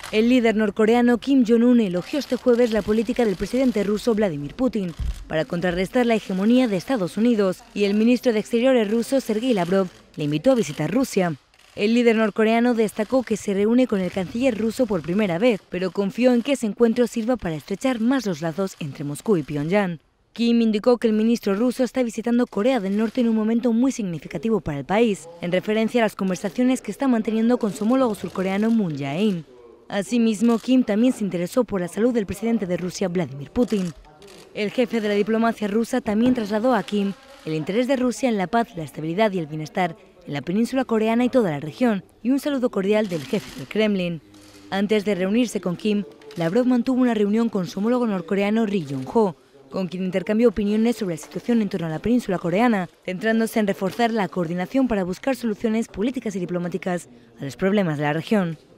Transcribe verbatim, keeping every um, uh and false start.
El líder norcoreano Kim Jong-un elogió este jueves la política del presidente ruso Vladimir Putin para contrarrestar la hegemonía de Estados Unidos, y el ministro de Exteriores ruso Sergei Lavrov le invitó a visitar Rusia. El líder norcoreano destacó que se reúne con el canciller ruso por primera vez, pero confió en que ese encuentro sirva para estrechar más los lazos entre Moscú y Pyongyang. Kim indicó que el ministro ruso está visitando Corea del Norte en un momento muy significativo para el país, en referencia a las conversaciones que está manteniendo con su homólogo surcoreano Moon Jae-in. Asimismo, Kim también se interesó por la salud del presidente de Rusia, Vladimir Putin. El jefe de la diplomacia rusa también trasladó a Kim el interés de Rusia en la paz, la estabilidad y el bienestar en la península coreana y toda la región, y un saludo cordial del jefe del Kremlin. Antes de reunirse con Kim, Lavrov mantuvo una reunión con su homólogo norcoreano Ri Yong-ho, con quien intercambió opiniones sobre la situación en torno a la península coreana, centrándose en reforzar la coordinación para buscar soluciones políticas y diplomáticas a los problemas de la región.